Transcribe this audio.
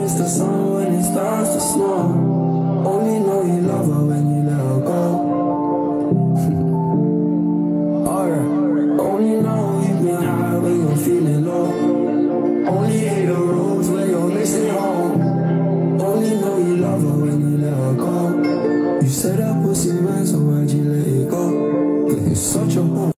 kiss the sun when it starts to snow. Only